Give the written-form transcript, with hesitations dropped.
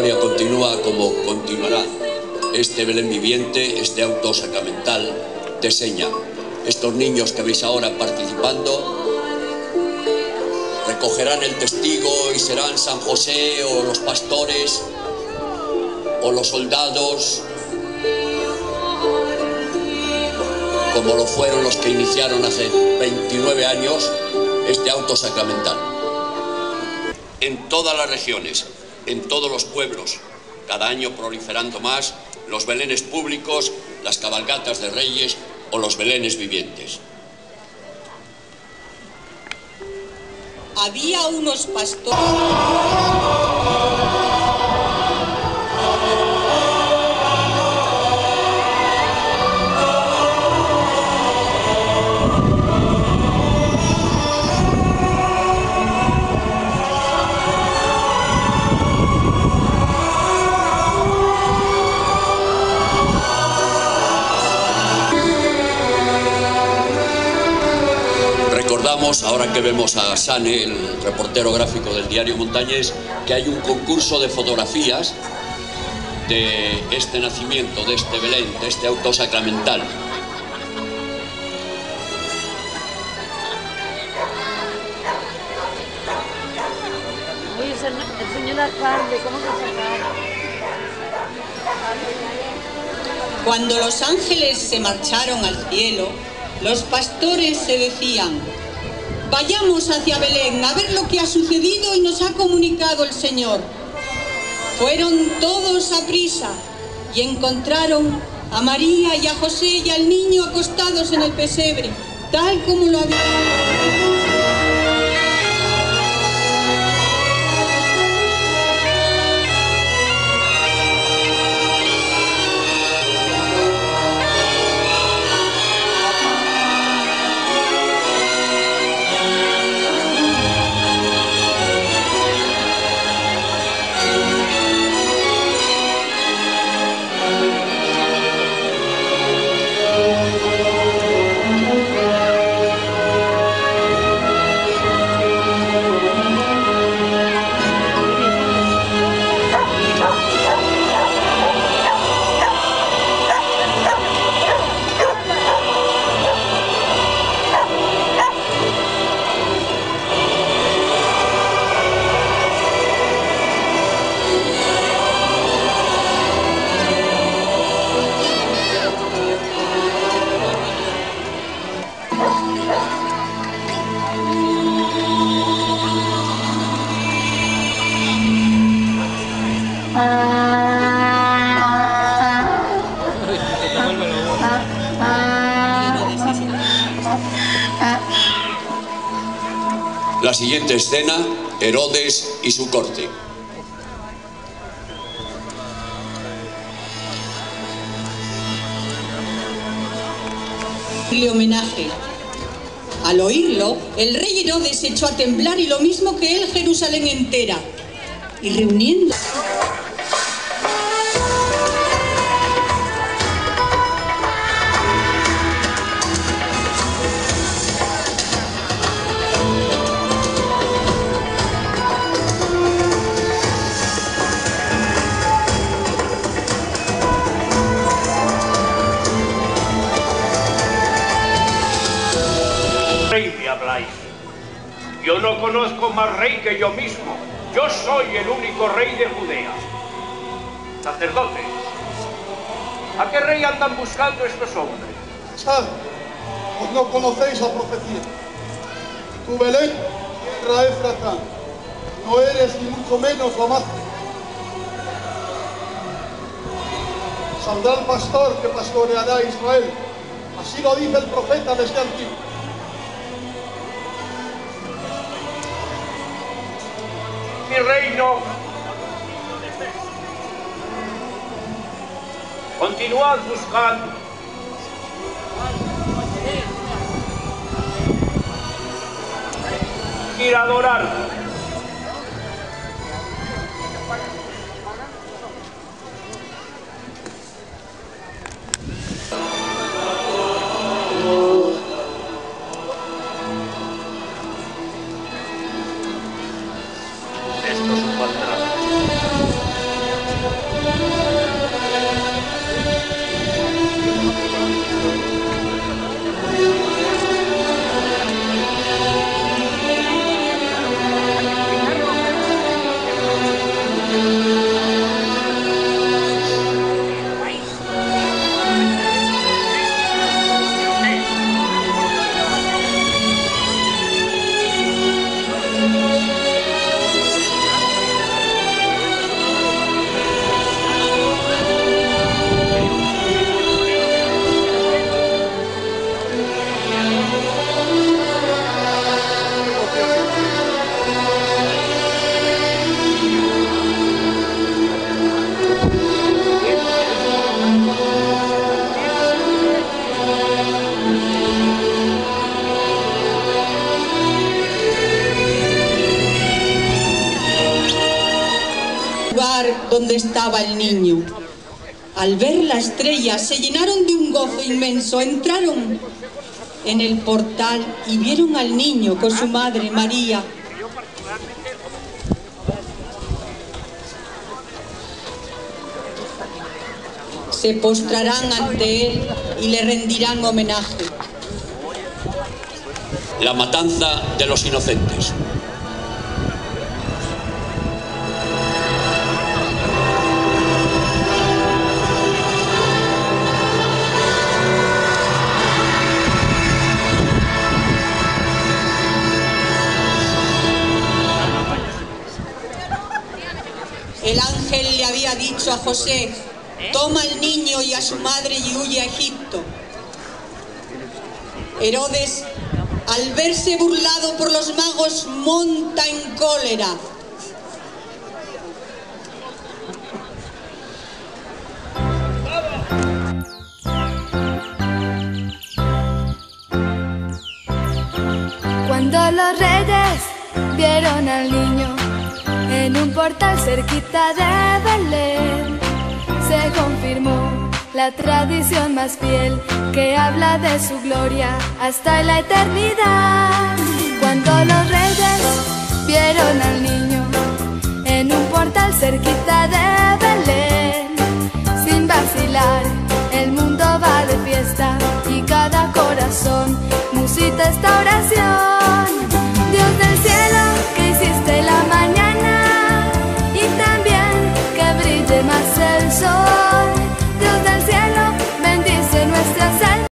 historia continúa como continuará. Este Belén viviente, este auto sacramental de seña. Estos niños que veis ahora participando recogerán el testigo y serán San José o los pastores o los soldados, como lo fueron los que iniciaron hace 29 años este auto sacramental. En todas las regiones, en todos los pueblos, cada año proliferando más los belenes públicos, las cabalgatas de reyes o los belenes vivientes. Había unos pastores. Recordamos, ahora que vemos a Sane, el reportero gráfico del diario Montañés, que hay un concurso de fotografías de este nacimiento, de este Belén, de este auto sacramental. Oye, el señor alcalde, ¿cómo se saca? Cuando los ángeles se marcharon al cielo, los pastores se decían: vayamos hacia Belén a ver lo que ha sucedido y nos ha comunicado el Señor. Fueron todos a prisa y encontraron a María y a José y al niño acostados en el pesebre, tal como lo había. La siguiente escena, Herodes y su corte. Homenaje. Al oírlo, el rey Herodes echó a temblar y lo mismo que él Jerusalén entera, y reuniendo... Rey me habláis. Yo no conozco más rey que yo mismo. Yo soy el único rey de Judea. Sacerdotes, ¿a qué rey andan buscando estos hombres? Sad, pues no conocéis la profecía. Tu Belén, tierra Éfrata, no eres ni mucho menos la más. Saldrá el pastor que pastoreará a Israel. Así lo dice el profeta desde antiguo. Mi reino. Continuad buscando. Ir a adorar. donde estaba el niño. Al ver la estrella se llenaron de un gozo inmenso, entraron en el portal y vieron al niño con su madre María. Se postrarán ante él y le rendirán homenaje. La matanza de los inocentes. El ángel le había dicho a José: toma al niño y a su madre y huye a Egipto. Herodes, al verse burlado por los magos, monta en cólera. Cuando los reyes vieron al niño en un portal cerquita de Belén, se confirmó la tradición más fiel que habla de su gloria hasta la eternidad. Cuando los reyes vieron al niño en un portal cerquita de Belén, sin vacilar